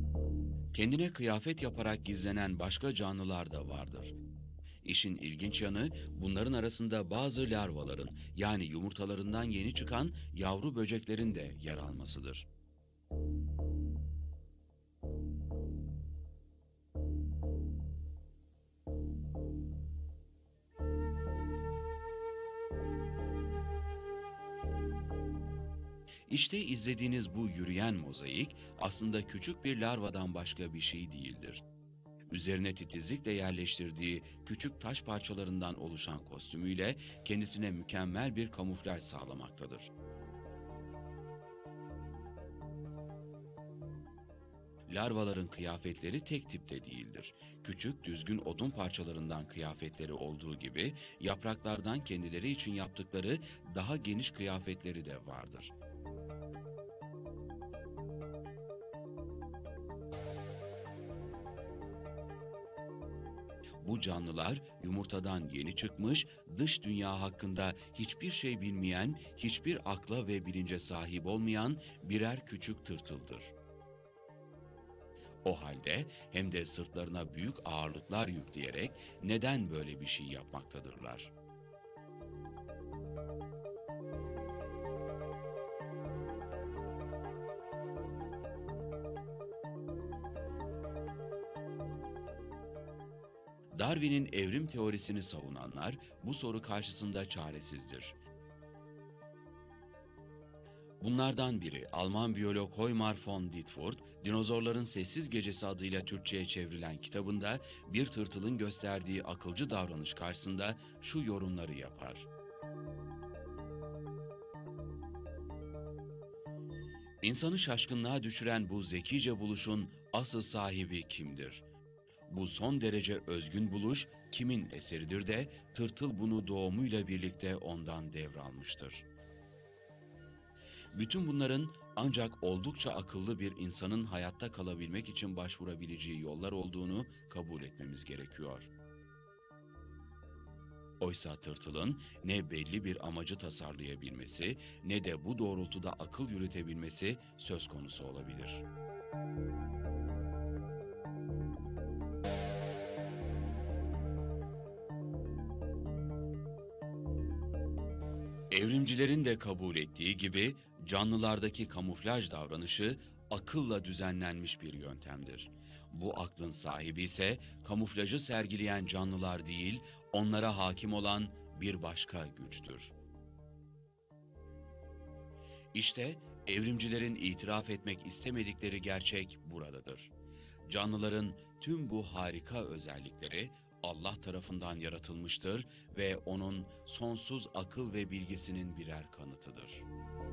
Kendine kıyafet yaparak gizlenen başka canlılar da vardır. İşin ilginç yanı bunların arasında bazı larvaların yani yumurtalarından yeni çıkan yavru böceklerin de yer almasıdır. İşte izlediğiniz bu yürüyen mozaik aslında küçük bir larvadan başka bir şey değildir. Üzerine titizlikle yerleştirdiği küçük taş parçalarından oluşan kostümüyle kendisine mükemmel bir kamuflaj sağlamaktadır. Larvaların kıyafetleri tek tipte değildir. Küçük, düzgün odun parçalarından kıyafetleri olduğu gibi yapraklardan kendileri için yaptıkları daha geniş kıyafetleri de vardır. Bu canlılar yumurtadan yeni çıkmış, dış dünya hakkında hiçbir şey bilmeyen, hiçbir akla ve bilince sahip olmayan birer küçük tırtıldır. O halde hem de sırtlarına büyük ağırlıklar yükleyerek neden böyle bir şey yapmaktadırlar? Darwin'in evrim teorisini savunanlar bu soru karşısında çaresizdir. Bunlardan biri Alman biyolog Hoymar von Ditfurth, Dinozorların Sessiz Gecesi adıyla Türkçe'ye çevrilen kitabında bir tırtılın gösterdiği akılcı davranış karşısında şu yorumları yapar. İnsanı şaşkınlığa düşüren bu zekice buluşun asıl sahibi kimdir? Bu son derece özgün buluş kimin eseridir de tırtıl bunu doğumuyla birlikte ondan devralmıştır. Bütün bunların ancak oldukça akıllı bir insanın hayatta kalabilmek için başvurabileceği yollar olduğunu kabul etmemiz gerekiyor. Oysa tırtılın ne belli bir amacı tasarlayabilmesi ne de bu doğrultuda akıl yürütebilmesi söz konusu olabilir. Evrimcilerin de kabul ettiği gibi canlılardaki kamuflaj davranışı akılla düzenlenmiş bir yöntemdir. Bu aklın sahibi ise kamuflajı sergileyen canlılar değil, onlara hakim olan bir başka güçtür. İşte evrimcilerin itiraf etmek istemedikleri gerçek buradadır. Canlıların tüm bu harika özellikleri Allah tarafından yaratılmıştır ve onun sonsuz akıl ve bilgisinin birer kanıtıdır.